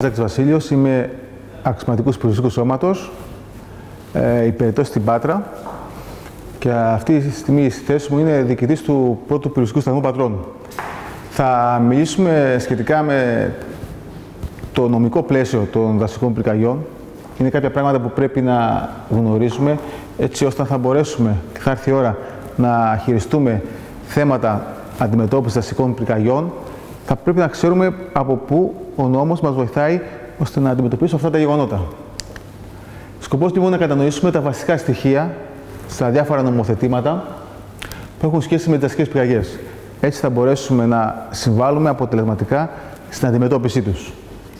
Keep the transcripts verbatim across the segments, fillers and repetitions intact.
Ζάκης Βασίλειος, είμαι αξιωματικός πυροσβεστικού σώματος, ε, υπηρετώ στην Πάτρα και αυτή τη στιγμή στη θέση μου είναι διοικητής του πρώτου πυροσβεστικού σταθμού Πατρών. Θα μιλήσουμε σχετικά με το νομικό πλαίσιο των δασικών πυρκαγιών. Είναι κάποια πράγματα που πρέπει να γνωρίζουμε έτσι ώστε να θα μπορέσουμε και θα έρθει η ώρα να χειριστούμε θέματα αντιμετώπισης δασικών πυρκαγιών. Θα πρέπει να ξέρουμε από πού ο νόμος μας βοηθάει ώστε να αντιμετωπίσουμε αυτά τα γεγονότα. Σκοπός λοιπόν είναι να κατανοήσουμε τα βασικά στοιχεία στα διάφορα νομοθετήματα που έχουν σχέση με τις δασικές πυρκαγιές. Έτσι θα μπορέσουμε να συμβάλλουμε αποτελεσματικά στην αντιμετώπιση τους.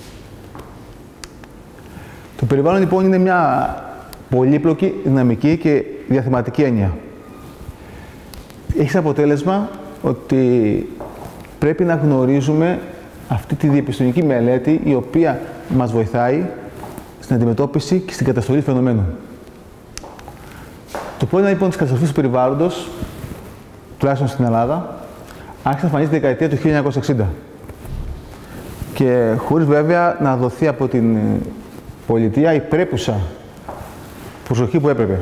Το περιβάλλον λοιπόν είναι μια πολύπλοκη, δυναμική και διαθεματική έννοια. Έχει σαν αποτέλεσμα ότι πρέπει να γνωρίζουμε αυτή τη διεπιστημονική μελέτη η οποία μας βοηθάει στην αντιμετώπιση και στην καταστολή φαινομένου. Το πρόβλημα λοιπόν της καταστροφής του περιβάλλοντος, τουλάχιστον στην Ελλάδα, άρχισε να εμφανίζεται τη δεκαετία του χίλια εννιακόσια εξήντα και χωρίς βέβαια να δοθεί από την πολιτεία η πρέπουσα προσοχή που έπρεπε.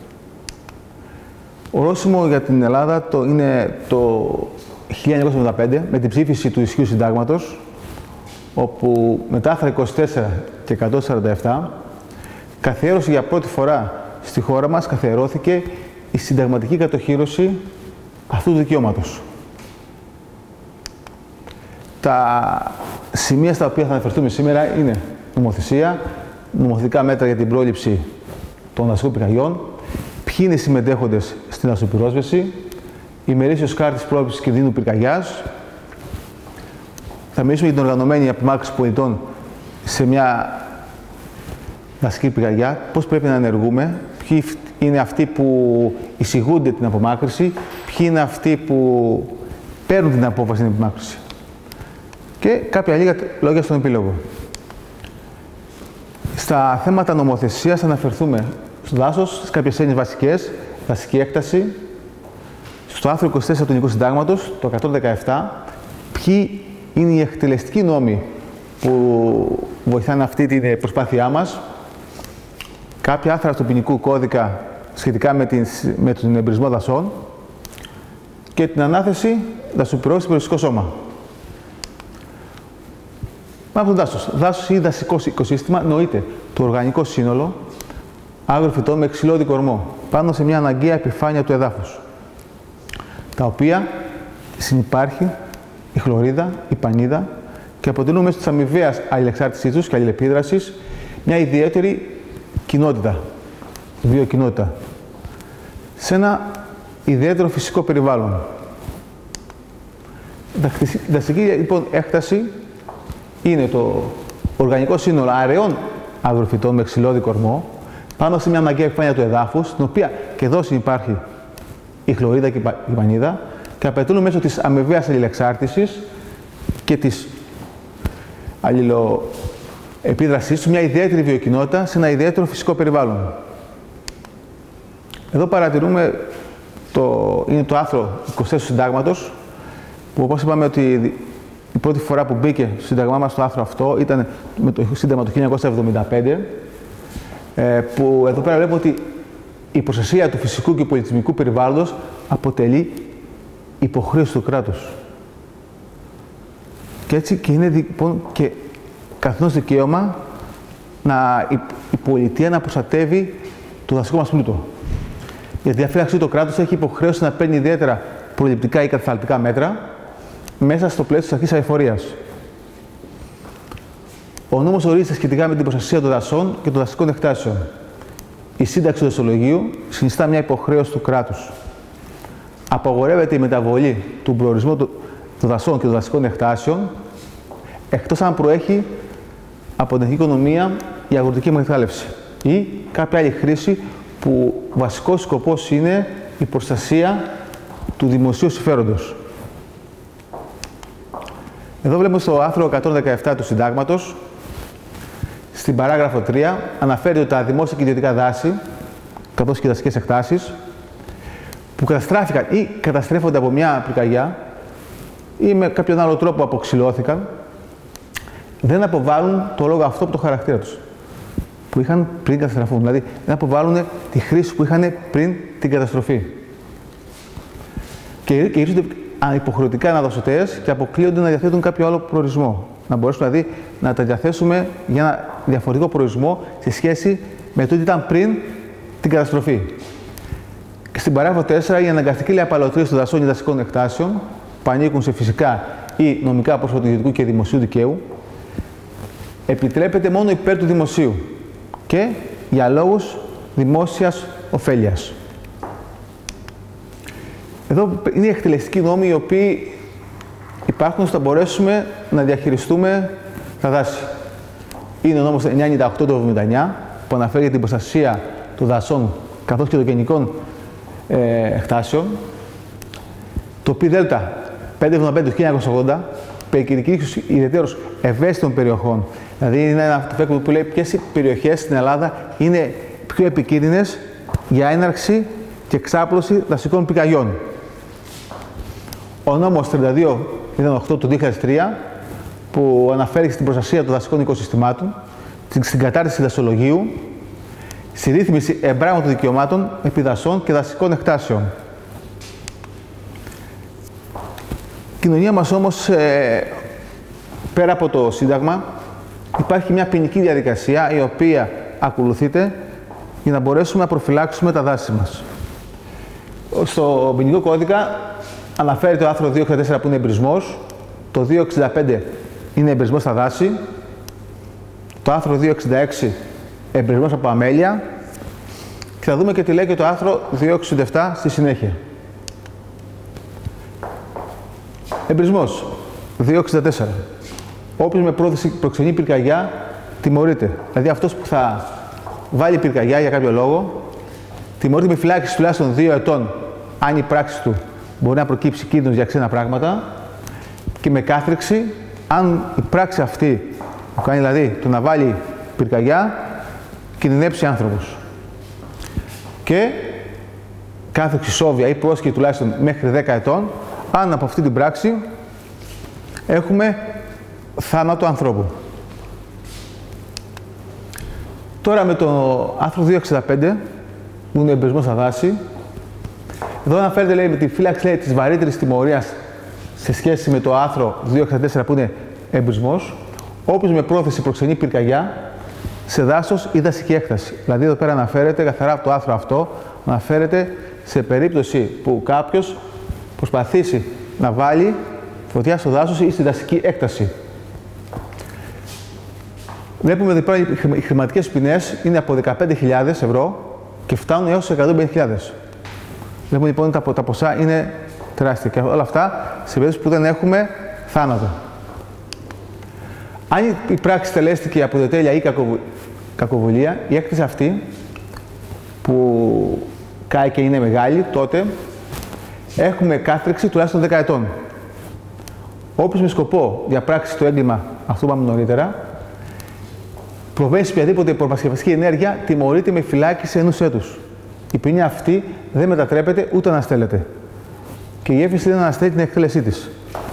Ορόσημο για την Ελλάδα το είναι το χίλια εννιακόσια εβδομήντα πέντε με την ψήφιση του ισχύου συντάγματος, όπου με τα άρθρα είκοσι τέσσερα και εκατόν σαράντα επτά καθιέρωσε για πρώτη φορά στη χώρα μας, καθιερώθηκε η συνταγματική κατοχύρωση αυτού του δικαιώματος. Τα σημεία στα οποία θα αναφερθούμε σήμερα είναι νομοθεσία, νομοθετικά μέτρα για την πρόληψη των δασικών πυρκαγιών, ποιοι είναι οι συμμετέχοντες στην δασοπυρόσβεση, ημερήσιος χάρτης πρόληψης κινδύνου πυρκαγιάς. Θα μιλήσουμε για την οργανωμένη απομάκρυνση πολιτών σε μια δασική πυρκαγιά, πώς πρέπει να ενεργούμε, ποιοι είναι αυτοί που εισηγούνται την απομάκρυνση, ποιοι είναι αυτοί που παίρνουν την απόφαση στην απομάκρυνση. Και κάποια λίγα λόγια στον επίλογο. Στα θέματα νομοθεσίας θα αναφερθούμε στο δάσος, σε κάποιες έννοιες βασικές, δασική έκταση, στο άρθρο είκοσι τέσσερα του Ελληνικού Συντάγματος, το εκατόν δεκαεπτά, ποιοι είναι οι εκτελεστικοί νόμοι που βοηθάνε αυτή την προσπάθειά μας, κάποια άρθρα του ποινικού κώδικα σχετικά με, την, με τον εμπρισμό δασών και την ανάθεση δασοπυρόσβεσης στο περιοριστικό σώμα. Πάμε από το δάσος. Δάσος ή δασικό οικοσύστημα νοείται το οργανικό σύνολο άγροφυτών με ξυλώδη κορμό πάνω σε μια αναγκαία επιφάνεια του εδάφους, τα οποία συνυπάρχει η χλωρίδα, η πανίδα και αποτελούν μέσω της αμοιβαίας αλληλεξάρτησής τους και αλληλεπίδρασης μια ιδιαίτερη κοινότητα, βιοκοινότητα, σε ένα ιδιαίτερο φυσικό περιβάλλον. Η δασική λοιπόν έκταση είναι το οργανικό σύνολο αραιών αγροφυτών με ξυλώδη κορμό πάνω σε μια αναγκαία επιφάνεια του εδάφους, στην οποία και εδώ υπάρχει η χλωρίδα και η πανίδα και απαιτούν μέσω της αμοιβαίας αλληλεξάρτησης και της αλληλοεπίδρασής του μια ιδιαίτερη βιοκοινότητα σε ένα ιδιαίτερο φυσικό περιβάλλον. Εδώ παρατηρούμε το, είναι το άρθρο είκοσι τέσσερα του Συντάγματος, που όπως είπαμε ότι η πρώτη φορά που μπήκε στο Σύνταγμά μας το άρθρο αυτό ήταν με το Σύνταγμα του χίλια εννιακόσια εβδομήντα πέντε, που εδώ πέρα βλέπω ότι η προστασία του φυσικού και πολιτισμικού περιβάλλοντος αποτελεί υποχρέωση του κράτους. Και έτσι και είναι λοιπόν και καθώς δικαίωμα να, η, η πολιτεία να προστατεύει το δασικό μας πλούτο. Για τη διαφύλαξη το κράτος έχει υποχρέωση να παίρνει ιδιαίτερα προληπτικά ή κατασταλτικά μέτρα μέσα στο πλαίσιο της αρχής αειφορίας. Ο νόμος ορίζεται σχετικά με την προστασία των δασών και των δασικών εκτάσεων. Η σύνταξη του δασολογίου συνιστά μια υποχρέωση του κράτους. Απαγορεύεται η μεταβολή του προορισμού των δασών και των δασικών εκτάσεων, εκτός αν προέχει από την εθνική οικονομία η αγροτική εκμετάλλευση ή κάποια άλλη χρήση που βασικός σκοπός είναι η προστασία του δημοσίου συμφέροντος. Εδώ βλέπουμε στο άρθρο εκατόν δεκαεπτά του Συντάγματος, στην παράγραφο τρία, αναφέρει ότι τα δημόσια και ιδιωτικά δάση, καθώς και δασικές εκτάσεις, που καταστράφηκαν ή καταστρέφονται από μια πυρκαγιά ή με κάποιον άλλο τρόπο αποξυλώθηκαν, δεν αποβάλλουν το λόγο αυτό από το χαρακτήρα τους, που είχαν πριν καταστραφούν. Δηλαδή, δεν αποβάλλουν τη χρήση που είχαν πριν την καταστροφή. Και ήρθονται υποχρεωτικά αναδοσωτές και αποκλείονται να διαθέτουν κάποιο άλλο προορισμό. Να μπορέσουμε δηλαδή να τα διαθέσουμε για ένα διαφορετικό προορισμό σε σχέση με το τι ήταν πριν την καταστροφή. Και στην παράγραφο τέσσερα, η αναγκαστική απαλωτρίωση των δασών ή δασικών εκτάσεων που ανήκουν σε φυσικά ή νομικά πρόσωπα του ιδιωτικού και δημοσίου δικαίου επιτρέπεται μόνο υπέρ του δημοσίου και για λόγους δημόσιας ωφέλειας. Εδώ είναι οι εκτελεστικοί νόμοι οι οποίοι υπάρχουν ώστε να μπορέσουμε να διαχειριστούμε τα δάση. Είναι ο νόμος εννιακόσια ενενήντα οκτώ του εβδομήντα εννιά που αναφέρει την προστασία των δασών καθώς και των γενικών ε, εκτάσεων. Το πι δέλτα πεντακόσια εβδομήντα πέντε του χίλια εννιακόσια ογδόντα περικυρικήσει ιδιαίτερως ευαίσθητων περιοχών. Δηλαδή είναι ένα αυτοφέκο που λέει ποιες περιοχές στην Ελλάδα είναι πιο επικίνδυνες για έναρξη και εξάπλωση δασικών πυρκαγιών. Ο νόμος τριάντα δύο ογδόντα οκτώ του δύο χιλιάδες τρία που αναφέρει στην προστασία των δασικών οικοσυστημάτων, στην κατάρτιση δασολογίου, στη ρύθμιση εμπράγματων δικαιωμάτων επί δασών και δασικών εκτάσεων. Η κοινωνία μας όμως, ε, πέρα από το Σύνταγμα, υπάρχει μια ποινική διαδικασία η οποία ακολουθείται για να μπορέσουμε να προφυλάξουμε τα δάση μας. Στο ποινικό κώδικα αναφέρεται το άρθρο διακόσια εξήντα τέσσερα που είναι εμπρισμός, το διακόσια εξήντα πέντε είναι εμπρισμός στα δάση, το άρθρο διακόσια εξήντα έξι εμπρισμός από αμέλεια και θα δούμε και τι λέει και το άρθρο διακόσια εξήντα επτά στη συνέχεια. Εμπρισμός διακόσια εξήντα τέσσερα. Όποιος με πρόθεση προξενεί πυρκαγιά τιμωρείται. Δηλαδή αυτός που θα βάλει πυρκαγιά για κάποιο λόγο τιμωρείται με φυλάκιση τουλάχιστον δύο ετών αν η πράξη του μπορεί να προκύψει κίνδυνος για ξένα πράγματα και με κάθριξη αν η πράξη αυτή που κάνει δηλαδή το να βάλει πυρκαγιά κινδυνεύσει άνθρωπος. Και κάθριξη σόβια ή πρόσκειρα τουλάχιστον μέχρι δέκα ετών αν από αυτή την πράξη έχουμε θάνατο ανθρώπου. Τώρα με το άρθρο διακόσια εξήντα πέντε που είναι εμπρισμός στα δάση, εδώ αναφέρεται λέει, με τη φύλαξη λέει, της βαρύτερης τιμωρίας σε σχέση με το άρθρο διακόσια εξήντα τέσσερα που είναι εμπρισμός, όποιος με πρόθεση προξενεί πυρκαγιά σε δάσος ή δασική έκταση. Δηλαδή εδώ πέρα αναφέρεται καθαρά από το άρθρο αυτό, αναφέρεται σε περίπτωση που κάποιος προσπαθήσει να βάλει φωτιά στο δάσος ή στη δασική έκταση. Βλέπουμε ότι οι χρηματικές ποινές είναι από δεκαπέντε χιλιάδες ευρώ και φτάνουν έως εκατόν πενήντα χιλιάδες. Βλέπουμε λοιπόν ότι τα ποσά είναι τεράστια και όλα αυτά σε περίπτωση που δεν έχουμε θάνατο. Αν η πράξη τελέστηκε από δετέλεια ή κακοβουλία, η έκταση αυτή που κάει και είναι μεγάλη, τότε έχουμε κάθριξη τουλάχιστον δέκα ετών. Όποιος με σκοπό διαπράξει το έγκλημα, αυτό που είπαμε νωρίτερα, προβαίνει σε οποιαδήποτε προπαρασκευαστική ενέργεια, τιμωρείται με φυλάκιση ενός έτους. Η ποινή αυτή δεν μετατρέπεται ούτε αναστέλλεται. Και η έφεση δεν αναστέλει την εκτέλεσή της.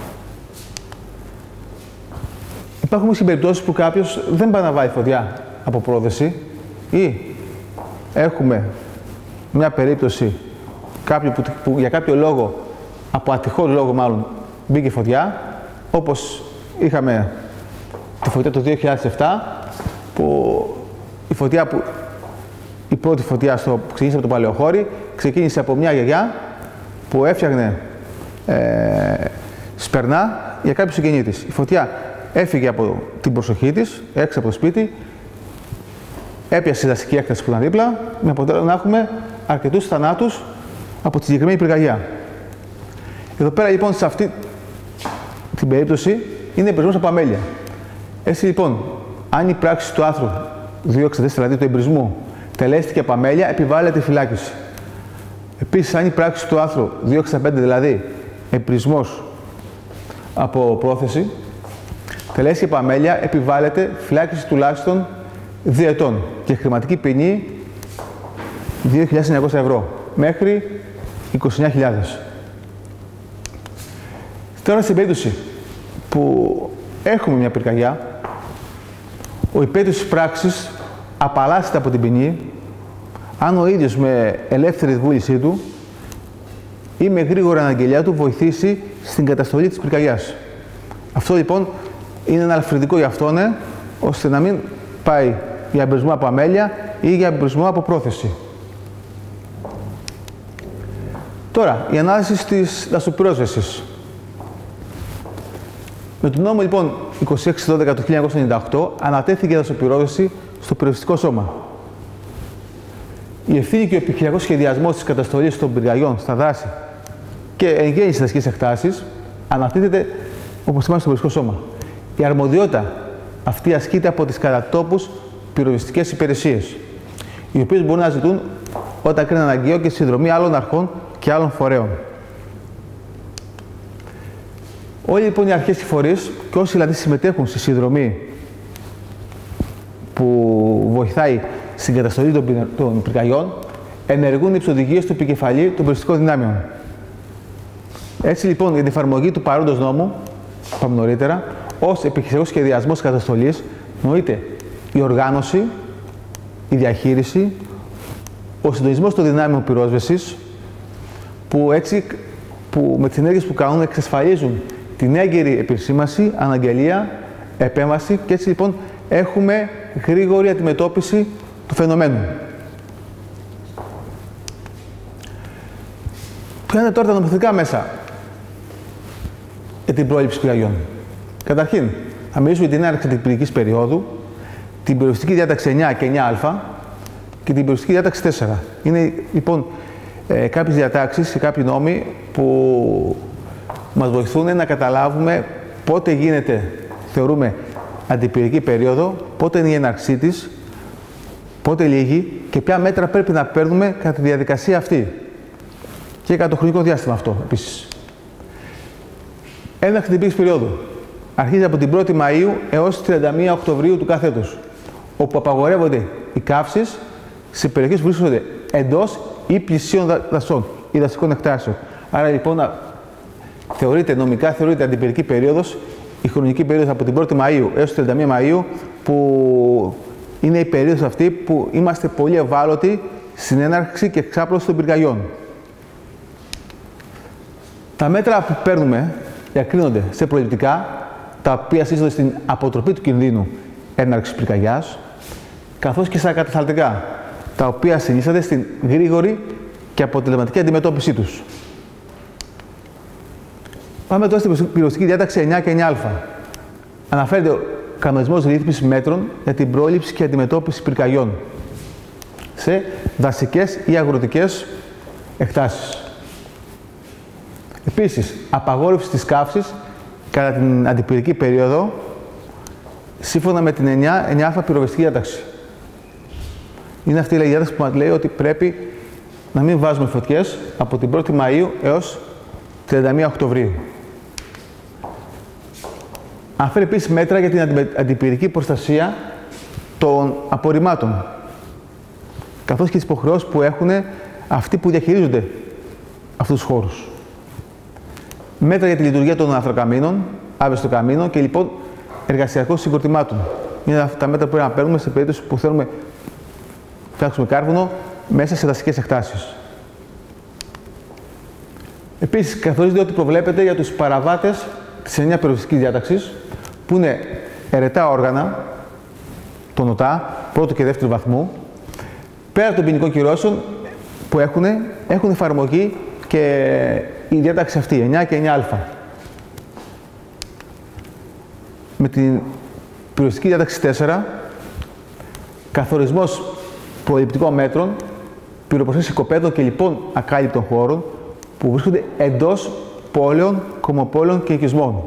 Υπάρχουν όμως και περιπτώσεις που κάποιος δεν πάει να βάλει φωτιά από πρόθεση ή έχουμε μια περίπτωση κάποιου που, που για κάποιο λόγο, από ατυχό λόγο μάλλον, μπήκε φωτιά, όπως είχαμε τη φωτιά το δύο χιλιάδες επτά, που η φωτιά που η πρώτη φωτιά στο, που ξεκίνησε από το Παλαιοχώρι ξεκίνησε από μια γιαγιά που έφτιαχνε ε, σπερνά για κάποιο συγγενή της. Η φωτιά έφυγε από την προσοχή της, έξω από το σπίτι, έπιασε η δασική έκταση που ήταν δίπλα, με αποτέλεσμα να έχουμε αρκετούς θανάτους από τη συγκεκριμένη πυρκαγιά. Εδώ πέρα λοιπόν σε αυτή την περίπτωση είναι εμπρισμός από αμέλεια. Έτσι λοιπόν, αν η πράξη του άρθρου διακόσια εξήντα τέσσερα, δηλαδή του εμπρισμού, τελέστηκε από αμέλεια, επιβάλλεται η φυλάκιση. Επίσης, αν η πράξη του άρθρου διακόσια εξήντα πέντε, δηλαδή εμπρισμός από πρόθεση, τελέστηκε από αμέλεια, επιβάλλεται φυλάκιση τουλάχιστον δύο ετών και χρηματική ποινή δύο χιλιάδες εννιακόσια ευρώ μέχρι είκοσι εννέα χιλιάδες. Τώρα στην περίπτωση που έχουμε μια πυρκαγιά ο υπέτειος της πράξης απαλλάσσεται από την ποινή αν ο ίδιος με ελεύθερη βούλησή του ή με γρήγορη αναγγελιά του βοηθήσει στην καταστολή της πυρκαγιάς. Αυτό λοιπόν είναι ένα αλφρυντικό για αυτόν, ε, ώστε να μην πάει για εμπρισμό από αμέλεια ή για εμπρισμό από πρόθεση. Τώρα, η ανάλυση της δασοπυρόσβεσης. Με τον νόμο λοιπόν είκοσι έξι δώδεκα του χίλια εννιακόσια ενενήντα οκτώ ανατέθηκε η δασοπυρόσβεση στο πυροσβεστικό σώμα. Η ευθύνη και ο επιχειρησιακός σχεδιασμός της καταστολής των πυρκαγιών στα δάση και εν γέννη στις δασικές εκτάσεις αναθέτεται, όπως θυμάστε, στο πυροσβεστικό σώμα. Η αρμοδιότητα αυτή ασκείται από τις κατατόπους πυροσβεστικές υπηρεσίες, οι οποίες μπορούν να ζητούν όταν κρίνουν αναγκαίο και συνδρομή άλλων αρχών και άλλων φορέων. Όλοι λοιπόν οι αρχές και φορείς και όσοι δηλαδή συμμετέχουν στη συνδρομή που βοηθάει στην καταστολή των, των πυρκαγιών ενεργούν υπό οδηγίες του επικεφαλή των πυροσβεστικών δυνάμεων. Έτσι λοιπόν για την εφαρμογή του παρόντος νόμου, πάμε νωρίτερα, ως επιχειρησιακός σχεδιασμός καταστολής νοείται η οργάνωση, η διαχείριση, ο συντονισμός των δυνάμεων πυρόσβεσης, που έτσι που με τις ενέργειες που κάνουν εξασφαλίζουν την έγκαιρη επισήμαση, αναγγελία, επέμβαση και έτσι λοιπόν έχουμε γρήγορη αντιμετώπιση του φαινομένου. Ποια είναι τώρα τα νομοθετικά μέσα για την πρόληψη πυρκαγιών? Καταρχήν, θα μιλήσουμε για την έναρξη της πυρηνικής περίοδου, την πυροσβεστική διάταξη εννιά και εννιά α και την πυροσβεστική διάταξη τέσσερα. Είναι λοιπόν ε, κάποιες διατάξεις και κάποιοι νόμοι που μας βοηθούν να καταλάβουμε πότε γίνεται, θεωρούμε, αντιπυρηνική περίοδο, πότε είναι η έναρξή της, πότε λύγει και ποια μέτρα πρέπει να παίρνουμε κατά τη διαδικασία αυτή. Και κατά το χρονικό διάστημα αυτό επίσης. Έναρξη της αντιπυρηνικής περίοδου αρχίζει από την πρώτη Μαΐου έως τριάντα μία Οκτωβρίου του κάθε έτους, όπου απαγορεύονται οι καύσεις σε περιοχές που βρίσκονται εντός ή πλησίων δασών ή δασικών εκτάσεων. Άρα λοιπόν θεωρείται, νομικά θεωρείται αντιπυρηνική περίοδος η χρονική περίοδος από την πρώτη Μαΐου έως τριάντα μία Μαΐου, που είναι η περίοδος αυτή που είμαστε πολύ ευάλωτοι στην έναρξη και εξάπλωση των πυρκαγιών. Τα μέτρα που παίρνουμε διακρίνονται σε προληπτικά, τα οποία σύστονται στην αποτροπή του κινδύνου έναρξης πυρκαγιάς, καθώς και στα κατασταλτικά, τα οποία συνίσταται στην γρήγορη και αποτελεσματική αντιμετώπιση τους. Πάμε τώρα στην πυροσβεστική διάταξη εννιά και εννιά α. Αναφέρεται ο κανονισμός ρύθμισης μέτρων για την πρόληψη και αντιμετώπιση πυρκαγιών σε δασικές ή αγροτικές εκτάσεις. Επίσης, απαγόρευση της καύσης κατά την αντιπυρηνική περίοδο σύμφωνα με την εννιά α πυροσβεστική διάταξη. Είναι αυτή η διάταξη που μας λέει ότι πρέπει να μην βάζουμε φωτιές από την πρώτη Μαΐου έως τριάντα μία Οκτωβρίου. Αναφέρει επίσης μέτρα για την αντιπυρηνική προστασία των απορριμμάτων, καθώς και τις υποχρεώσεις που έχουν αυτοί που διαχειρίζονται αυτούς τους χώρους. Μέτρα για τη λειτουργία των ανθρακαμίνων, άβεστων καμίνων και λοιπόν εργασιακών συγκροτημάτων. Είναι αυτά τα μέτρα που πρέπει να παίρνουμε σε περίπτωση που θέλουμε να φτιάξουμε κάρβουνο μέσα σε δασικές εκτάσεις. Επίσης, καθορίζεται ότι προβλέπεται για τους παραβάτες της εννιά πυροσβεστικής διάταξης, που είναι αιρετά όργανα, τον ΟΤΑ, πρώτου και δεύτερου βαθμού, πέρα των ποινικών κυρώσεων που έχουν, έχουν εφαρμογή και η διάταξη αυτή, εννιά και εννιά α. Με την πυροσβεστική διάταξη τέσσερα, καθορισμός προληπτικών μέτρων, πυροπροστασίας οικοπαίδων και λοιπόν ακάλυπτων χώρων που βρίσκονται εντός πόλεων, κομμοπόλεων και οικισμών.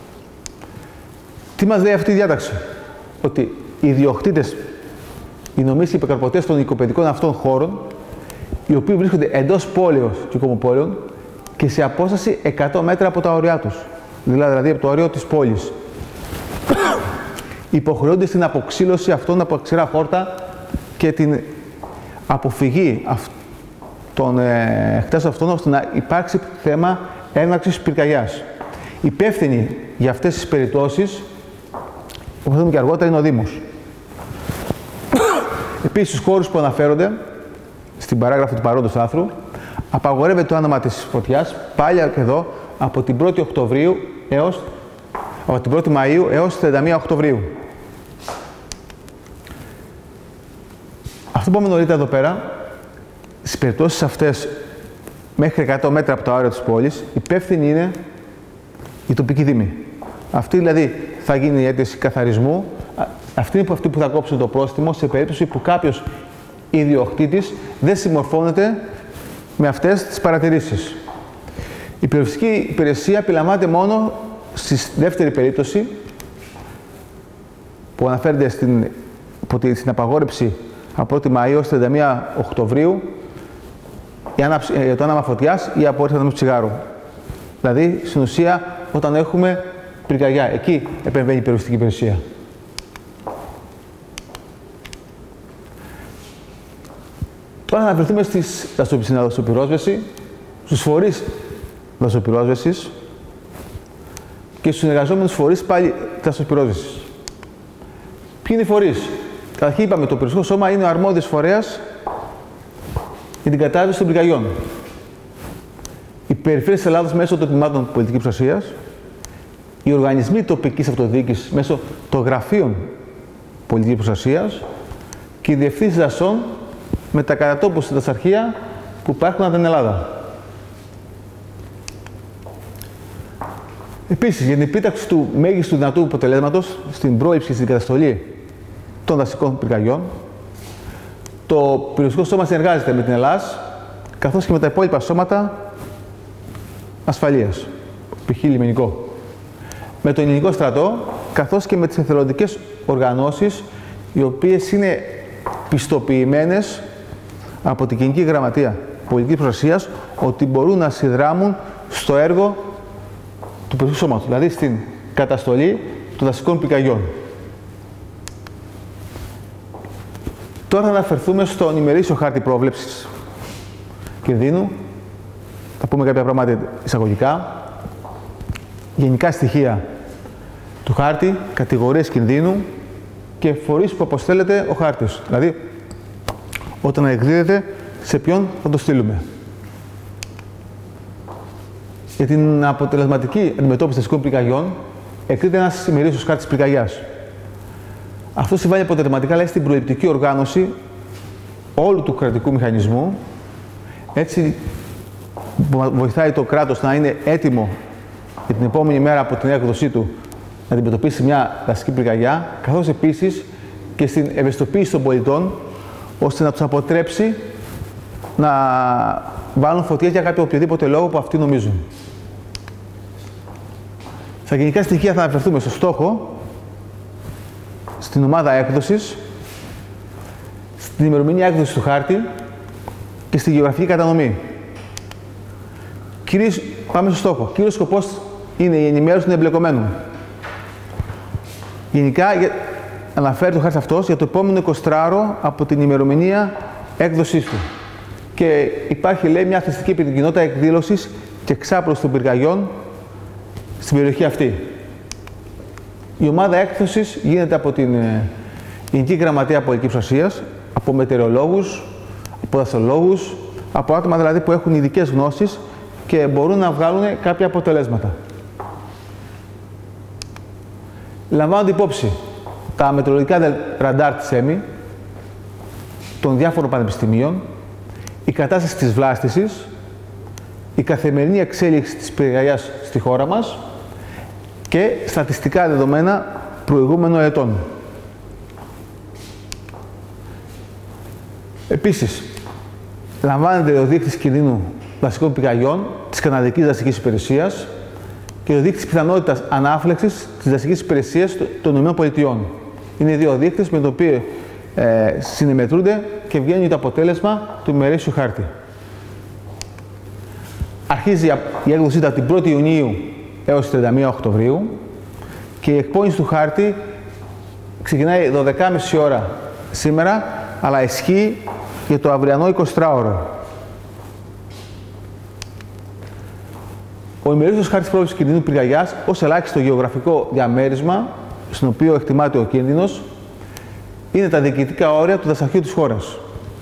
Τι μας λέει αυτή η διάταξη? Ότι οι ιδιοκτήτες, οι νομείς και οι υπεκαρποτές των οικοπαιδικών αυτών χώρων, οι οποίοι βρίσκονται εντός πόλεως και κομμοπόλεων και σε απόσταση εκατό μέτρα από τα όρια τους, δηλαδή από το όριο της πόλης, υποχρεούνται στην αποξύλωση αυτών από ξηρά χόρτα και την αποφυγή των ε, εκτάσεων αυτών, ώστε να υπάρξει θέμα έναρξης πυρκαγιάς. Υπεύθυνοι για αυτές τις περιπτώσεις, όπως θα δούμε και αργότερα, είναι ο Δήμος. Επίσης, στους χώρους που αναφέρονται στην παράγραφο του παρόντος άρθρου, απαγορεύεται το άνομα της φωτιάς, πάλι και εδώ, από την πρώτη Οκτωβρίου έως, από την πρώτη Μαΐου έως τριάντα μία Οκτωβρίου. Αυτό που είπαμε νωρίτερα εδώ πέρα, στις περιπτώσεις αυτές, μέχρι εκατό μέτρα από το άριο της πόλης, υπεύθυνη είναι η τοπική δήμη. Αυτή δηλαδή θα γίνει η αίτηση καθαρισμού. Αυτή είναι αυτή που θα κόψουν το πρόστιμο σε περίπτωση που κάποιος ιδιοκτήτης δεν συμμορφώνεται με αυτές τις παρατηρήσεις. Η περιοριστική υπηρεσία επιλαμβάνεται μόνο στη δεύτερη περίπτωση που αναφέρεται στην, στην απαγόρευση από πρώτη Μαΐου έως τριάντα μία Οκτωβρίου για το άναμα φωτιάς ή απόρριψη του τσιγάρου. Δηλαδή, στην ουσία, όταν έχουμε πυρκαγιά, εκεί επεμβαίνει η περιοριστική υπηρεσία. Τώρα να αναφερθούμε στην δασοπυρόσβεση, στους φορείς δασοπυρόσβεσης και στους συνεργαζόμενους φορείς πάλι δασοπυρόσβεσης. Ποιοι είναι οι φορείς? Καταρχήν είπαμε, το περιοριστικό σώμα είναι ο αρμόδιος φορέας για την κατάρτιση των πυρκαγιών. Οι περιφέρειες της Ελλάδας μέσω των τμήματων πολιτικής προστασίας, οι οργανισμοί τοπικής αυτοδιοίκησης μέσω των γραφείων πολιτικής προστασίας και οι διευθύνσεις δασών με τα κατατόπους δασαρχεία που υπάρχουν ανά την Ελλάδα. Επίσης, για την επίταξη του μέγιστου δυνατού αποτελέσματος στην πρόληψη και στην καταστολή των δασικών πυρκαγιών, το περιοριστικό σώμα συνεργάζεται με την ΕΛΑΣ καθώς και με τα υπόλοιπα σώματα ασφαλείας, π.χ. λιμενικό, με τον ελληνικό στρατό, καθώς και με τις εθελοντικές οργανώσεις, οι οποίες είναι πιστοποιημένες από την Γενική Γραμματεία Πολιτικής Προστασίας ότι μπορούν να συνδράμουν στο έργο του περιοριστικού σώματος, δηλαδή στην καταστολή των δασικών πυρκαγιών. Τώρα θα αναφερθούμε στον ημερήσιο χάρτη πρόβλεψης κινδύνου. Θα πούμε κάποια πράγματα εισαγωγικά. Γενικά στοιχεία του χάρτη, κατηγορίες κινδύνου και φορείς που αποστέλλεται ο χάρτης. Δηλαδή, όταν εκδίδεται, σε ποιον θα το στείλουμε. Για την αποτελεσματική αντιμετώπιση δασικών πυρκαγιών, εκδίδεται ένας ημερήσιος χάρτης πυρκαγιάς. Αυτό συμβάλλει αποτελεσματικά λέει, στην προληπτική οργάνωση όλου του κρατικού μηχανισμού. Έτσι, βοηθάει το κράτος να είναι έτοιμο για την επόμενη μέρα από την έκδοσή του να αντιμετωπίσει μια δασική πυρκαγιά, καθώς επίσης και στην ευαισθητοποίηση των πολιτών, ώστε να τους αποτρέψει να βάλουν φωτιές για κάποιο οποιοδήποτε λόγο που αυτοί νομίζουν. Στα γενικά στοιχεία θα αναφερθούμε στο στόχο, στην ομάδα έκδοσης, στην ημερομηνία έκδοσης του χάρτη και στη γεωγραφική κατανομή. Κυρίως, πάμε στο στόχο. Κύριος σκοπός είναι η ενημέρωση των εμπλεκομένων. Γενικά, αναφέρει το χάρτη αυτός για το επόμενο εικοσιτράωρο από την ημερομηνία έκδοσής του. Και υπάρχει, λέει, μια θετική επικοινότητα εκδήλωσης και εξάπλωσης των πυρκαγιών στην περιοχή αυτή. Η ομάδα έκδοσης γίνεται από την Γενική Γραμματεία Πολιτικής Προστασίας, από μετεωρολόγους, από δασολόγους, από άτομα δηλαδή που έχουν ειδικές γνώσεις και μπορούν να βγάλουν κάποια αποτελέσματα. Λαμβάνονται υπόψη τα μετεωρολογικά ραντάρ της ΕΜΗ, των διάφορων πανεπιστημίων, η κατάσταση της βλάστησης, η καθημερινή εξέλιξη της πυρκαγιάς στη χώρα μας και στατιστικά δεδομένα προηγούμενων ετών. Επίσης, λαμβάνεται ο δείκτης κινδύνου δασικών πυρκαγιών της Καναδικής Δασικής Υπηρεσίας και ο δείκτης πιθανότητας ανάφλεξης της Δασικής Υπηρεσίας των ΗΠΑ. Είναι δύο δείκτες με τον οποίο ε, συνεμετρούνται και βγαίνει το αποτέλεσμα του ημερήσιου χάρτη. Αρχίζει η έκδοσή από την πρώτη Ιουνίου έως τριάντα μία Οκτωβρίου και η εκπόνηση του χάρτη ξεκινάει δώδεκα και μισή ώρα σήμερα, αλλά ισχύει για το αυριανό εικοσιτράωρο. Ο ημερήσιος χάρτης πρόβλεψης κινδύνου πυρκαγιάς ως ελάχιστο γεωγραφικό διαμέρισμα, στον οποίο εκτιμάται ο κίνδυνος, είναι τα διοικητικά όρια του δασαρχείου της χώρας.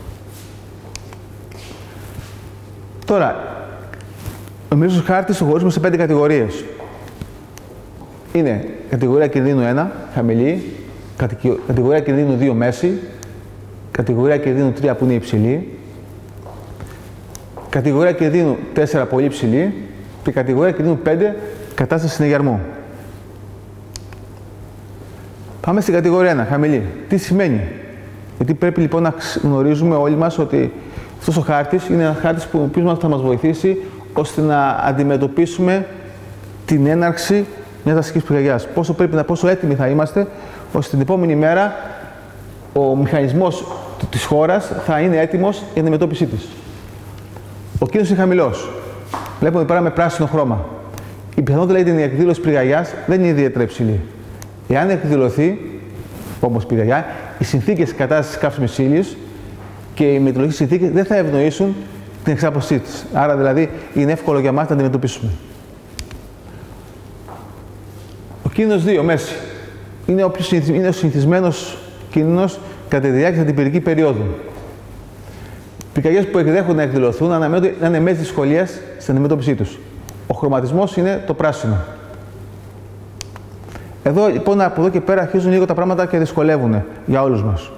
Τώρα, ο μερίσιος χάρτης το χωρίζουμε σε πέντε κατηγορίες. Είναι κατηγορία κινδύνου ένα, χαμηλή, κατηγορία κινδύνου δύο, μέση, κατηγορία κινδύνου τρία που είναι υψηλή, κατηγορία κινδύνου τέσσερα, πολύ υψηλή και κατηγορία κινδύνου πέντε, κατάσταση συνεγερμού. Πάμε στην κατηγορία ένα, χαμηλή. Τι σημαίνει? Γιατί πρέπει λοιπόν να γνωρίζουμε όλοι μας ότι αυτός ο χάρτης είναι ένας χάρτης που θα μας βοηθήσει ώστε να αντιμετωπίσουμε την έναρξη μιας δασικής πυρκαγιάς. Πόσο, πρέπει να, πόσο έτοιμοι θα είμαστε ώστε την επόμενη μέρα ο μηχανισμός της χώρας θα είναι έτοιμος για την αντιμετώπιση της. Ο κίνδυνος είναι χαμηλός. Βλέπουμε εδώ πέρα με πράσινο χρώμα. Η πιθανότητα δηλαδή, την εκδήλωση πυρκαγιάς δεν είναι ιδιαίτερα υψηλή. Εάν εκδηλωθεί, όπως πυρκαγιά, οι συνθήκες κατάστασης καύσιμης ύλης και οι μετεωρολογικές συνθήκες δεν θα ευνοήσουν την εξάπωσή της. Άρα δηλαδή είναι εύκολο για μας να αντιμετωπίσουμε. Ο κίνδυνος δύο, μέση. Είναι ο, πιο είναι ο συνηθισμένος κίνδυνος κατά τη διάρκεια της αντιπυρική περίοδου. Πυρκαγιές που εκδέχονται να εκδηλωθούν αναμένονται να είναι μέση δυσκολίας στην αντιμετώπιση τους. Ο χρωματισμός είναι το πράσινο. Εδώ λοιπόν από εδώ και πέρα αρχίζουν λίγο τα πράγματα και δυσκολεύουν για όλους μας.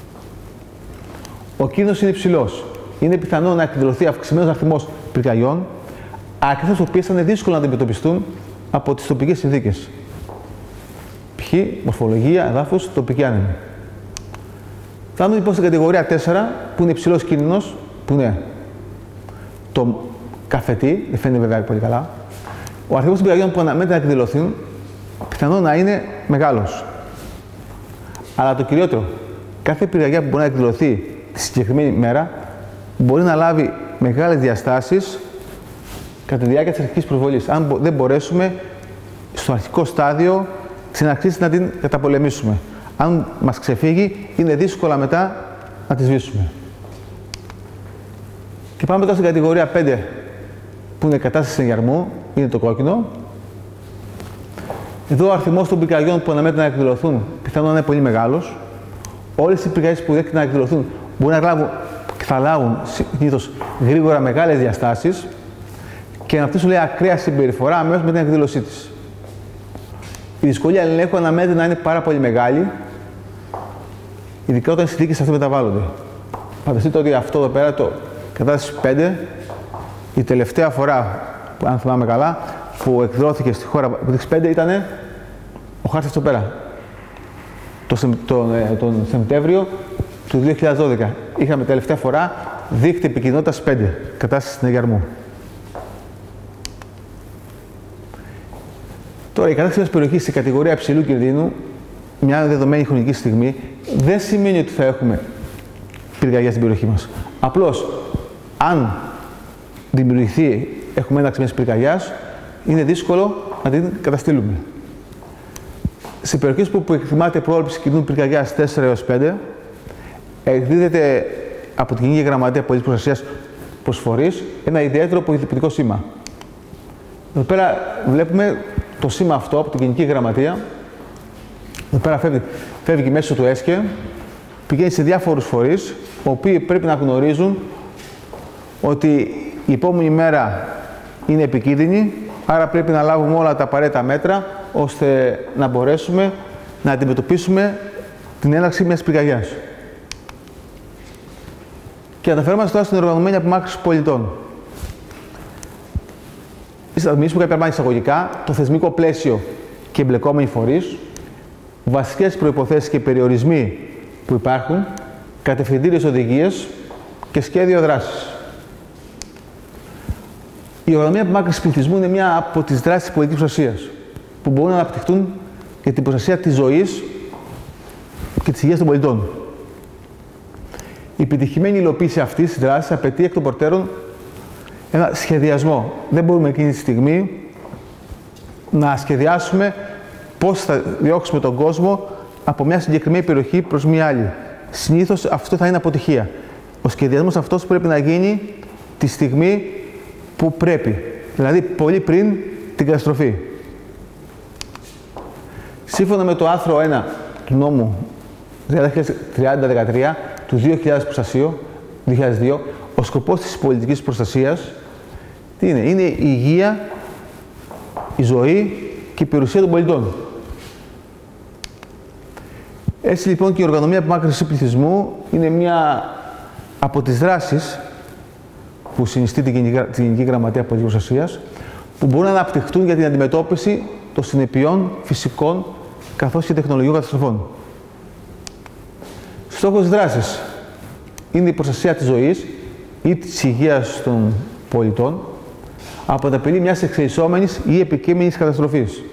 Ο κίνδυνος είναι υψηλός. Είναι πιθανό να εκδηλωθεί αυξημένος αριθμός πυρκαγιών, αρκετές οι οποίες θα είναι δύσκολο να αντιμετωπιστούν από τις τοπικές συνθήκες. Π.χ. μορφολογία, εδάφους, τοπική άνεμη. Φτάνουμε λοιπόν στην κατηγορία τέσσερα, που είναι υψηλός κίνδυνος, που είναι το καφετί, δεν φαίνεται βέβαια πολύ καλά. Ο αριθμός των πυρκαγιών που αναμένεται να εκδηλωθούν πιθανόν να είναι μεγάλος. Αλλά το κυριότερο, κάθε πυρκαγιά που μπορεί να εκδηλωθεί τη συγκεκριμένη μέρα μπορεί να λάβει μεγάλες διαστάσεις κατά τη διάρκεια της αρχικής προσβολής. Αν δεν μπορέσουμε στο αρχικό στάδιο της αρχής να την καταπολεμήσουμε. Αν μας ξεφύγει, είναι δύσκολα μετά να τη σβήσουμε. Και πάμε τώρα στην κατηγορία πέντε, που είναι κατάσταση συνεγερμού, είναι το κόκκινο. Εδώ ο αριθμός των πυρκαγιών που αναμένεται να εκδηλωθούν πιθανόν να είναι πολύ μεγάλος. Όλες οι πυρκαγιές που δέχεται να εκδηλωθούν μπορεί να λάβουν και θα λάβουν συνήθως γρήγορα μεγάλες διαστάσεις και να αναπτύσσουν ακραία συμπεριφορά αμέσως με την εκδήλωσή της. Η δυσκολία ελέγχου αναμένεται να είναι πάρα πολύ μεγάλη, ειδικά όταν οι συνθήκες αυτές μεταβάλλονται. Φανταστείτε ότι αυτό εδώ πέρα, το κατάσταση πέντε, η τελευταία φορά, αν θυμάμαι καλά, που εκδηλώθηκε στη χώρα από τις πέντε ήταν ο χάρτης αυτό πέρα. Τον, τον, τον Σεπτέμβριο του δύο χιλιάδες δώδεκα. Είχαμε τελευταία φορά δείκτη επικινδυνότητας πέντε, κατάσταση συνεγερμού. Τώρα, η κατάσταση μιας περιοχής σε κατηγορία υψηλού κινδύνου, μια δεδομένη χρονική στιγμή, δεν σημαίνει ότι θα έχουμε πυρκαγιά στην περιοχή μας. Απλώς, αν δημιουργηθεί, έχουμε ένταξη μιας πυρκαγιάς, είναι δύσκολο να την καταστήλουμε. Σε περιοχές που, που εκτιμάται πρόληψη κινδύνου πυρκαγιάς τέσσερα έως πέντε, εκδίδεται από την Γενική Γραμματεία Πολιτικής Προστασίας προσφορής ένα ιδιαίτερο προειδοποιητικό σήμα. Εδώ πέρα βλέπουμε το σήμα αυτό από την Γενική Γραμματεία. Εδώ πέρα φεύγει, φεύγει μέσω του ΕΣΚΕ, πηγαίνει σε διάφορους φορείς, οι οποίοι πρέπει να γνωρίζουν ότι η επόμενη μέρα είναι επικίνδυνη, άρα πρέπει να λάβουμε όλα τα απαραίτητα μέτρα, ώστε να μπορέσουμε να αντιμετωπίσουμε την έναρξη μιας πυρκαγιάς. Και αναφερόμαστε τώρα στην οργανωμένη απομάκρυνση πολιτών. Θα μιλήσουμε κάποια πράγματα εισαγωγικά, το θεσμικό πλαίσιο και εμπλεκόμενοι φορείς, βασικές προϋποθέσεις και περιορισμοί που υπάρχουν, κατευθυντήριες οδηγίες και σχέδιο δράσης. Η οργανωμένη απομάκρυνση πληθυσμού είναι μια από τις δράσεις της πολιτικής προστασίας που μπορούν να αναπτυχθούν για την προστασία της ζωής και της υγείας των πολιτών. Η επιτυχημένη υλοποίηση αυτής της δράσης απαιτεί εκ των προτέρων ένα σχεδιασμό. Δεν μπορούμε εκείνη τη στιγμή να σχεδιάσουμε πώς θα διώξουμε τον κόσμο από μια συγκεκριμένη περιοχή προς μια άλλη. Συνήθως αυτό θα είναι αποτυχία. Ο σχεδιασμός αυτός πρέπει να γίνει τη στιγμή που πρέπει, δηλαδή πολύ πριν την καταστροφή. Σύμφωνα με το άρθρο ένα του νόμου τριάντα δεκατρία του δύο χιλιάδες προστασίου, δύο χιλιάδες δύο, ο σκοπός της πολιτικής προστασίας τι είναι? Είναι η υγεία, η ζωή και η περιουσία των πολιτών. Έτσι λοιπόν και η οργανωμένη απομάκρυνση πληθυσμού είναι μια από τις δράσεις που συνιστεί την Γενική Γραμματεία Πολιτικής Προστασίας, που μπορούν να αναπτυχθούν για την αντιμετώπιση των συνεπειών φυσικών καθώς και τεχνολογικών καταστροφών. Στόχος της δράσης είναι η προστασία της ζωής ή της υγείας των πολιτών από την απειλή μιας εξελισσόμενης ή επικείμενης καταστροφής.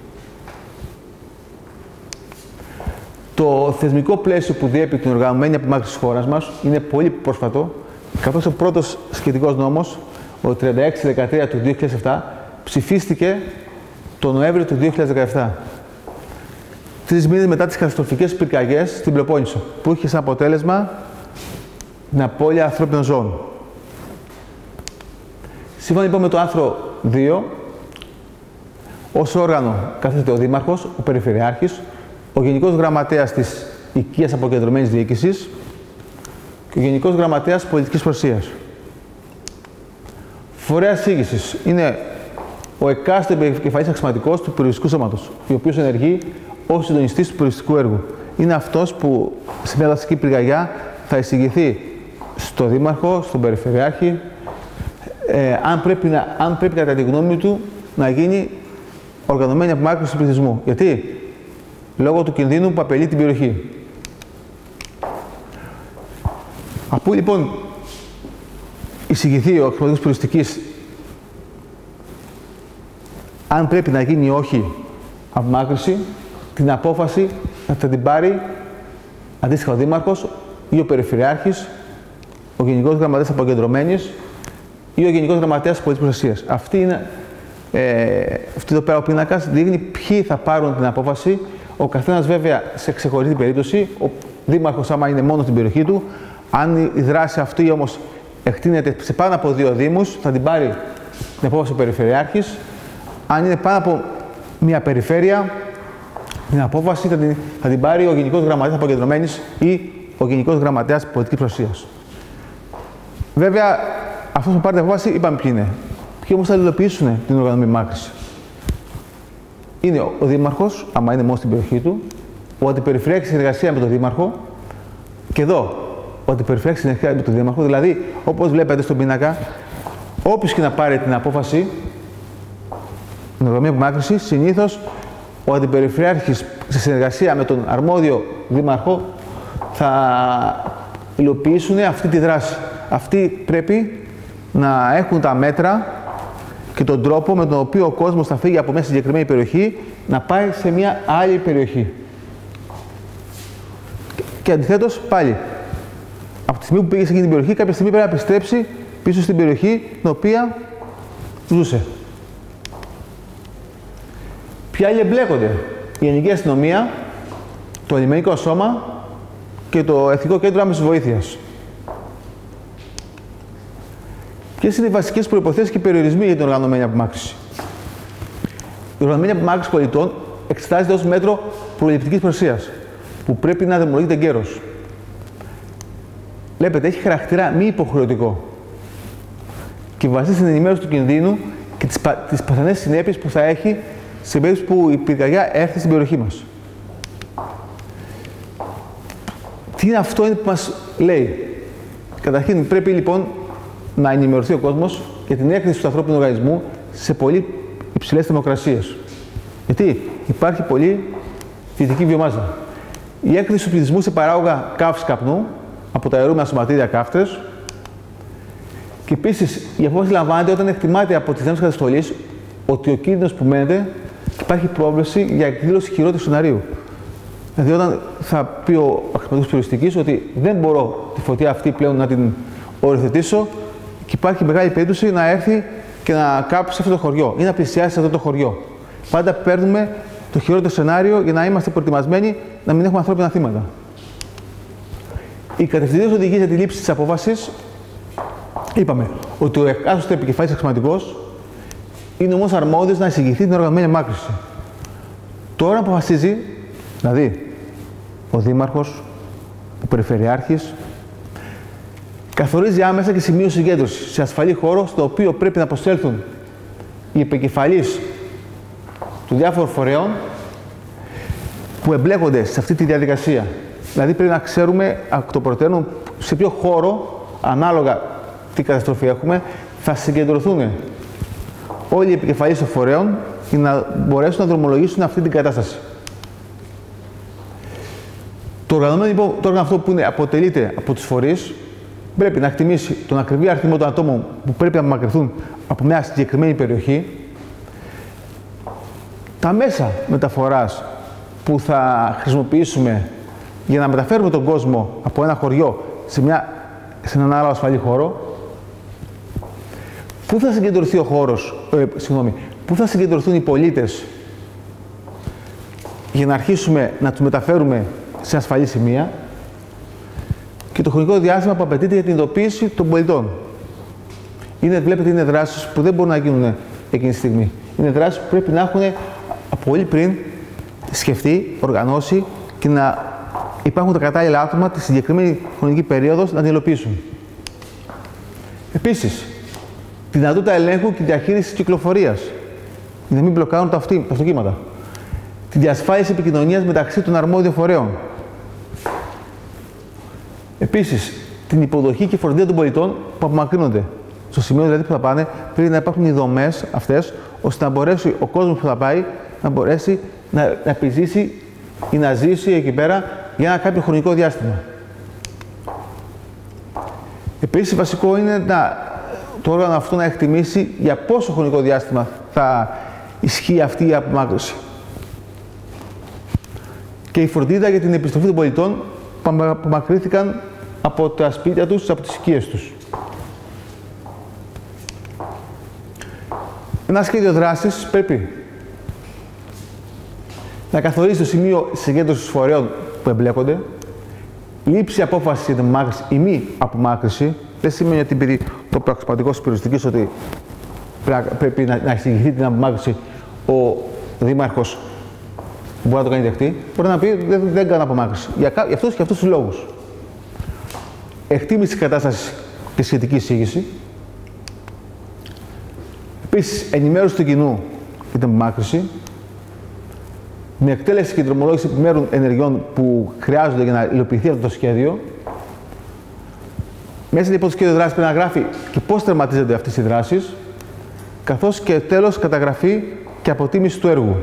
Το θεσμικό πλαίσιο που διέπει την οργανωμένη απομάκρυνση της χώρας μας είναι πολύ πρόσφατο, καθώς ο πρώτος σχετικός νόμος, ο τριάντα έξι δεκατρία του δύο χιλιάδες επτά, ψηφίστηκε τον Νοέμβριο του δύο χιλιάδες δεκαεπτά. Τρεις μήνες μετά τις καταστροφικές πυρκαγιές στην Πελοπόννησο, που είχε σαν αποτέλεσμα την απώλεια ανθρώπινων ζώων. Σύμφωνα λοιπόν με το άρθρο δύο, ως όργανο καθίσταται ο Δήμαρχος, ο Περιφερειάρχης, ο Γενικός Γραμματέας της Οικίας Αποκεντρωμένης Διοίκησης και ο Γενικός Γραμματέας Πολιτικής Προστασίας. Φορέας εισήγησης είναι ο εκάστοτε επικεφαλής αξιωματικός του περιοριστικού σώματος, ο οποίος ενεργεί ως συντονιστής του περιοριστικού έργου. Είναι αυτός που σε μια δραστική πυρκαγιά θα εισηγηθεί στο Δήμαρχο, στον Περιφερειάρχη, ε, αν, πρέπει να, αν πρέπει κατά τη γνώμη του να γίνει οργανωμένη απομάκρυνση του πληθυσμού. Γιατί? Λόγω του κινδύνου που απειλεί την περιοχή. Αφού λοιπόν εισηγηθεί ο αξιωματικός περιοριστικής αν πρέπει να γίνει ή όχι απομάκρυνση, την απόφαση θα την πάρει αντίστοιχα ο Δήμαρχος ή ο Περιφερειάρχης, ο Γενικός Γραμματέας Αποκεντρωμένης ή ο Γενικός Γραμματέας Πολιτικής Προστασίας. Αυτή είναι, ε, αυτή εδώ πέρα ο πίνακας δείχνει ποιοι θα πάρουν την απόφαση. Ο καθένας βέβαια σε ξεχωριστή περίπτωση, ο Δήμαρχος άμα είναι μόνο στην περιοχή του, αν η δράση αυτή όμως εκτείνεται σε πάνω από δύο δήμους, θα την πάρει την απόφαση ο Περιφερειάρχης. Αν είναι πάνω από μια περιφέρεια, την απόφαση θα την, θα την πάρει ο Γενικός Γραμματέας Αποκεντρωμένης ή ο Γενικός Γραμματέας Πολιτικής Προστασίας. Βέβαια, αυτός που πάρει την απόφαση, είπαμε ποιοι είναι. Ποιοι όμως θα υλοποιήσουν την οργανωμένη μάκρυνση. Είναι ο Δήμαρχος, άμα είναι μόνο στην περιοχή του, ο Αντιπεριφερειάρχης συνεργασία με τον Δήμαρχο και εδώ ο Αντιπεριφερειάρχης συνεργασία με τον Δήμαρχο. Δηλαδή, όπως βλέπετε στον πίνακα, όποιος και να πάρει την απόφαση, την οργανωμένη απομάκρυνση, συνήθως ο Αντιπεριφερειάρχης σε συνεργασία με τον αρμόδιο Δήμαρχο θα υλοποιήσουν αυτή τη δράση. Αυτοί πρέπει να έχουν τα μέτρα και τον τρόπο με τον οποίο ο κόσμος θα φύγει από μια συγκεκριμένη περιοχή να πάει σε μια άλλη περιοχή. Και αντιθέτως πάλι, από τη στιγμή που πήγε σε εκείνη την περιοχή, κάποια στιγμή πρέπει να επιστρέψει πίσω στην περιοχή την οποία ζούσε. Ποιοι άλλοι εμπλέκονται? Η Ελληνική Αστυνομία, το Λιμενικό Σώμα και το Εθνικό Κέντρο Άμεσης Βοήθειας. Ποιες είναι οι βασικές προϋποθέσεις και περιορισμοί για την οργανωμένη απομάκρυνση? Η οργανωμένη απομάκρυνση πολιτών εξετάζεται ως μέτρο προληπτικής προστασίας, που πρέπει να δρομολογείται εγκαίρως. Βλέπετε, έχει χαρακτήρα μη υποχρεωτικό και βασίζεται στην ενημέρωση του κινδύνου και τις, πα, τις πιθανές συνέπειες που θα έχει σε περίπτωση που η πυρκαγιά έρθει στην περιοχή μας. Τι είναι αυτό που μας λέει? Καταρχήν, πρέπει λοιπόν να ενημερωθεί ο κόσμος για την έκθεση του ανθρώπινου οργανισμού σε πολύ υψηλές θερμοκρασίες. Γιατί υπάρχει πολύ φυτική βιομάζα. Η έκθεση του πληθυσμού σε παράγωγα καύσης καπνού από τα αιρούμενα σωματίδια καύτες. Και επίσης η απόφαση λαμβάνεται όταν εκτιμάται από τις δυνάμεις καταστολής ότι ο κίνδυνος που μένεται υπάρχει πρόβλεψη για εκδήλωση χειρότερου σεναρίου. Δηλαδή, όταν θα πει ο αξιωματικός περιοριστικής ότι δεν μπορώ τη φωτιά αυτή πλέον να την οριοθετήσω και υπάρχει μεγάλη περίπτωση να έρθει και να κάψει αυτό το χωριό ή να πλησιάσει σε αυτό το χωριό. Πάντα παίρνουμε το χειρότερο σενάριο για να είμαστε προετοιμασμένοι να μην έχουμε ανθρώπινα θύματα. Οι κατευθυντικές οδηγίες για τη λήψη της απόφασης, είπαμε ότι ο εκάστοτε επικεφαλής αξιωματικός είναι όμως αρμόδιος να εισηγηθεί την οργανωμένη απομάκρυνση. Τώρα αποφασίζει, δηλαδή ο Δήμαρχος, ο Περιφερειάρχης, καθορίζει άμεσα και σημείο συγκέντρωσης σε ασφαλή χώρο, στο οποίο πρέπει να προσέλθουν οι επικεφαλείς των διάφορων φορέων που εμπλέκονται σε αυτή τη διαδικασία. Δηλαδή πρέπει να ξέρουμε από το προτέρων σε ποιο χώρο, ανάλογα τι καταστροφή έχουμε, θα συγκεντρωθούν όλοι οι επικεφαλείς των φορέων για να μπορέσουν να δρομολογήσουν αυτή την κατάσταση. Το οργανωμένο λοιπόν, το όργανο αυτό που είναι, αποτελείται από τους φορείς, πρέπει να εκτιμήσει τον ακριβή αριθμό των ατόμων που πρέπει να απομακρυνθούν από μια συγκεκριμένη περιοχή, τα μέσα μεταφοράς που θα χρησιμοποιήσουμε για να μεταφέρουμε τον κόσμο από ένα χωριό σε, μια, σε έναν άλλο ασφαλή χώρο, πού θα συγκεντρωθεί ο χώρος, ε, συγγνώμη, πού θα συγκεντρωθούν οι πολίτες για να αρχίσουμε να τους μεταφέρουμε σε ασφαλή σημεία και το χρονικό διάστημα που απαιτείται για την ειδοποίηση των πολιτών. Είναι, βλέπετε, είναι δράσεις που δεν μπορούν να γίνουν εκείνη τη στιγμή. Είναι δράσεις που πρέπει να έχουν πολύ πριν σκεφτεί, οργανώσει και να υπάρχουν τα κατάλληλα άτομα τη συγκεκριμένη χρονική περίοδο να την υλοποιήσουν. Επίσης, τη δυνατότητα ελέγχου και διαχείριση κυκλοφορίας, για να μην μπλοκάρουν τα, αυτοί, τα αυτοκίνητα. Τη διασφάλιση επικοινωνίας μεταξύ των αρμόδιων φορέων. Επίσης, την υποδοχή και φροντίδα των πολιτών που απομακρύνονται. Στο σημείο δηλαδή που θα πάνε, πρέπει να υπάρχουν οι δομές αυτές, ώστε να μπορέσει ο κόσμος που θα πάει να μπορέσει να, να επιζήσει ή να ζήσει εκεί πέρα για ένα κάποιο χρονικό διάστημα. Επίσης, βασικό είναι να, το όργανο αυτό να εκτιμήσει για πόσο χρονικό διάστημα θα ισχύει αυτή η απομάκρυνση. Και η φροντίδα για την επιστροφή των πολιτών που απομακρύνθηκαν από τα σπίτια τους, από τις οικίες τους. Ένα σχέδιο δράσης πρέπει να καθορίζει το σημείο συγκέντρωσης φορέων που εμπλέκονται, λήψη απόφαση για την απομάκρυνση ή μη απομάκρυνση. Δεν σημαίνει ότι επειδή το πραγματικό πυροσβεστικής ότι πρέπει να, να εξηγηθεί την απομάκρυνση ο δήμαρχος μπορεί να το κάνει δεκτή. Μπορεί να πει δεν, δεν κάνω απομάκρυνση. Για, για αυτούς και αυτούς τους λόγους. Εκτίμηση της κατάστασης και σχετική εισήγηση. Επίσης, ενημέρωση του κοινού για την απομάκρυνση. Με εκτέλεση και δρομολόγηση επιμέρων ενεργειών που χρειάζονται για να υλοποιηθεί αυτό το σχέδιο. Μέσα λοιπόν το σχέδιο δράσης πρέπει να γράφει και πώς τερματίζονται αυτές οι δράσεις, καθώς και τέλος καταγραφή και αποτίμηση του έργου.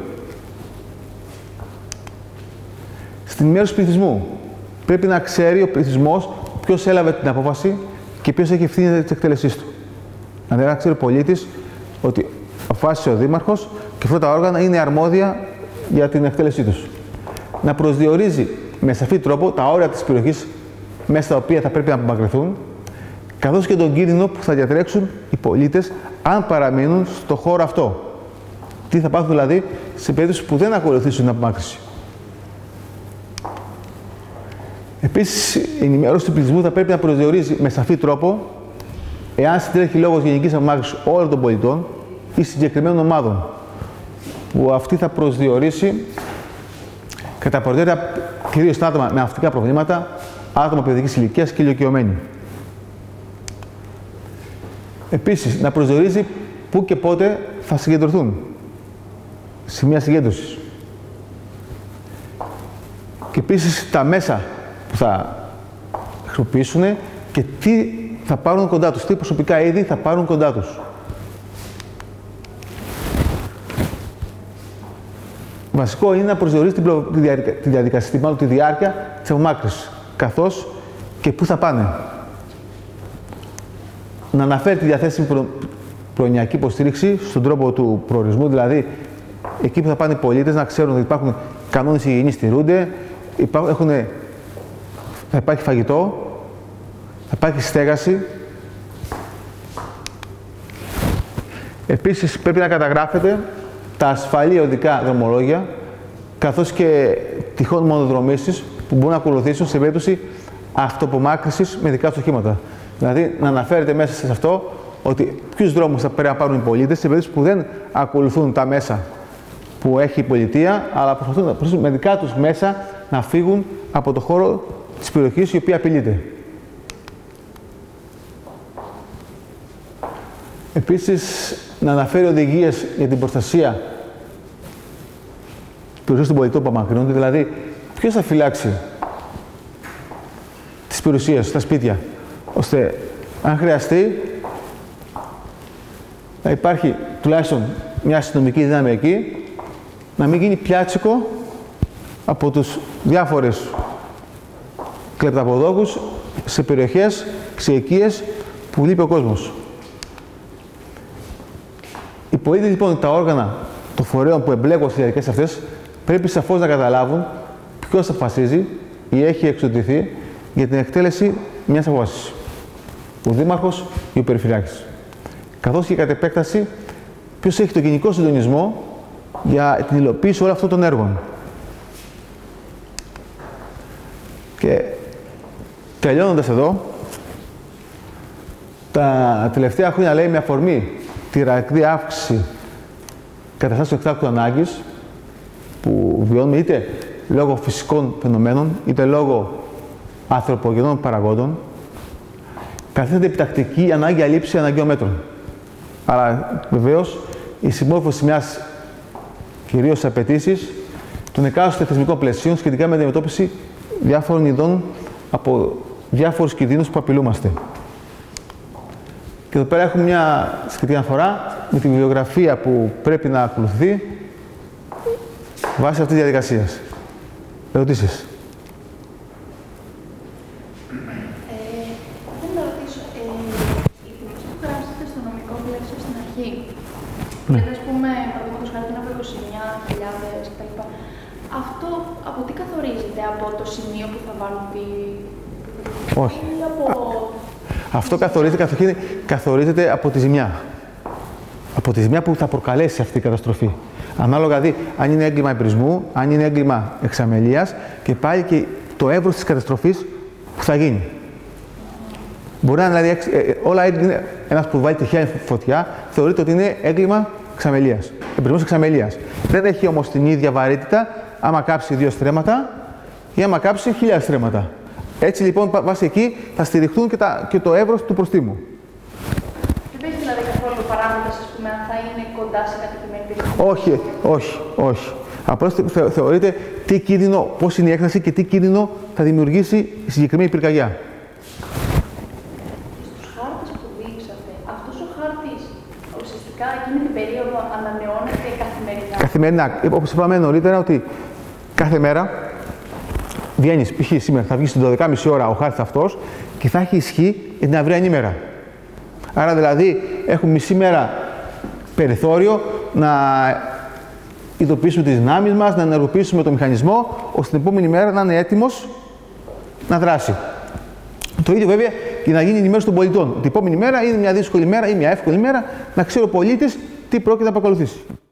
Στην ενημέρωση πληθυσμού πρέπει να ξέρει ο πληθυσμός ποιος έλαβε την απόφαση και ποιος έχει ευθύνη της εκτέλεσής του. Δηλαδή να ξέρει ο πολίτης ότι αποφάσισε ο δήμαρχος και αυτά τα όργανα είναι αρμόδια για την εκτέλεσή τους. Να προσδιορίζει με σαφή τρόπο τα όρια της περιοχής μέσα στα οποία θα πρέπει να απομακρυνθούν, καθώς και τον κίνδυνο που θα διατρέξουν οι πολίτες αν παραμείνουν στο χώρο αυτό. Τι θα πάθουν δηλαδή σε περίπτωση που δεν ακολουθήσουν την απομάκρυνση. Επίσης, η ενημέρωση του πληθυσμού θα πρέπει να προσδιορίζει με σαφή τρόπο εάν συντρέχει λόγος γενικής απομάκρυνσης όλων των πολιτών ή συγκεκριμένων ομάδων, που αυτή θα προσδιορίσει κατά προτεραιότητα κυρίως τα άτομα με αυτικά προβλήματα, άτομα παιδικής ηλικίας και ηλικιωμένοι. Επίσης, να προσδιορίζει πού και πότε θα συγκεντρωθούν σημεία συγκέντρωσης. Και επίσης τα μέσα που θα χρησιμοποιήσουν και τι θα πάρουν κοντά τους, τι προσωπικά είδη θα πάρουν κοντά τους. Βασικό είναι να προσδιορίσει την, προ... τη, διαδικα... τη διαδικασία, μάλλον τη διάρκεια της απομάκρυνσης, καθώς και πού θα πάνε. Να αναφέρει τη διαθέσιμη προ... προνοιακή υποστήριξη στον τρόπο του προορισμού, δηλαδή εκεί που θα πάνε οι πολίτες να ξέρουν ότι υπάρχουν κανόνες υγιεινής στηρούνται, υπάρχουν... Έχουν... θα υπάρχει φαγητό, θα υπάρχει στέγαση. Επίσης πρέπει να καταγράφεται τα ασφαλή οδικά δρομολόγια, καθώς και τυχόν μονοδρομήσεις που μπορούν να ακολουθήσουν σε περίπτωση αυτοπομάκρυνσης με δικά τους οχήματα. Δηλαδή, να αναφέρεται μέσα σε αυτό ότι ποιους δρόμους θα πρέπει να πάρουν οι πολίτες σε περίπτωση που δεν ακολουθούν τα μέσα που έχει η πολιτεία, αλλά προσπαθούν με δικά τους μέσα να φύγουν από το χώρο της περιοχής η οποία απειλείται. Επίσης, να αναφέρει οδηγίες για την προστασία της περιουσίας των πολιτών που απομακρύνονται, δηλαδή ποιος θα φυλάξει τις περιουσίες στα σπίτια, ώστε αν χρειαστεί να υπάρχει τουλάχιστον μια αστυνομική δύναμη εκεί, να μην γίνει πιάτσικο από τους διάφορες κλεπταποδόχους σε περιοχές, σε οικίες που λείπει ο κόσμος. Οι πολίτες λοιπόν, τα όργανα των φορέων που εμπλέκονται στις διαδικασίες αυτές, πρέπει σαφώς να καταλάβουν ποιος αποφασίζει ή έχει εξοδοτηθεί για την εκτέλεση μιας απόφασης. Ο Δήμαρχος ή ο Περιφερειάρχης. Καθώς και κατ' επέκταση, ποιος έχει το γενικό συντονισμό για την υλοποίηση όλων αυτών των έργων. Και τελειώνοντας εδώ, τα τελευταία χρόνια, λέει, με αφορμή τη ραγδαία αύξηση καταστάσεων εκτάκτου ανάγκης που βιώνουμε είτε λόγω φυσικών φαινομένων, είτε λόγω ανθρωπογενών παραγόντων, καθίσταται επιτακτική ανάγκη αλήψη αναγκαίων μέτρων. Αλλά βεβαίως η συμμόρφωση μιας κυρίως απαιτήσεις των εκάστοτε θεσμικών πλαισίων σχετικά με την αντιμετώπιση διάφορων ειδών από διάφορους κινδύνους που απειλούμαστε. Και εδώ πέρα έχουμε μια σχετική αναφορά με τη βιβλιογραφία που πρέπει να ακολουθεί βάσει αυτής της διαδικασίας. Ερωτήσεις? Ε, θέλω να ρωτήσω, ε, η τιμήση που γράψετε στο νομικό πλαίσιο στην αρχή, ναι. γιατί, ας πούμε, παραδείγματος χάρη από είκοσι εννιά χιλιάδες κτλ. Αυτό από τι καθορίζεται, από το σημείο που θα βάλουν τη... Όχι. Ή από... Αυτό καθορίζεται, καθορίζεται από τη ζημιά. Από τη ζημιά που θα προκαλέσει αυτή η καταστροφή. Ανάλογα δηλαδή αν είναι έγκλημα εμπρισμού, αν είναι έγκλημα εξαμελίας και πάλι και το εύρος της καταστροφής που θα γίνει. Μπορεί να δηλαδή όλα έγκλημα, ένας που βάλει τυχαία φωτιά θεωρείται ότι είναι έγκλημα εξαμελίας. Εμπρισμός εξαμελίας. Δεν έχει όμως την ίδια βαρύτητα άμα κάψει δύο στρέμματα ή άμα κάψει χίλια στρέμματα. Έτσι λοιπόν, βάσει εκεί θα στηριχθούν και, τα, και το εύρος του προστίμου. Δεν παίζει δηλαδή καθόλου παράγοντας, ας πούμε, αν θα είναι κοντά σε κατοικημένη περιοχή? Όχι, όχι, όχι. Απλώς θε, θεωρείται τι κίνδυνο, πώς είναι η έκταση και τι κίνδυνο θα δημιουργήσει η συγκεκριμένη πυρκαγιά. Στους χάρτες που δείξατε, αυτός ο χάρτης ουσιαστικά εκείνη την περίοδο ανανεώνεται καθημερινά? Καθημερινά. Όπως είπαμε νωρίτερα, ότι κάθε μέρα βγαίνεις, π.χ. σήμερα θα βγει στις δώδεκα και μισή ώρα ο χάρτης αυτός και θα έχει ισχύ για την αυριανή μέρα. Άρα δηλαδή έχουμε μισή μέρα περιθώριο να ειδοποιήσουμε τις δυνάμεις μας, να ενεργοποιήσουμε το μηχανισμό, ώστε την επόμενη μέρα να είναι έτοιμος να δράσει. Το ίδιο βέβαια και να γίνει η ενημέρωση των πολιτών. Την επόμενη μέρα είναι μια δύσκολη μέρα ή μια εύκολη μέρα, να ξέρει ο πολίτης τι πρόκειται να παρακολουθήσει.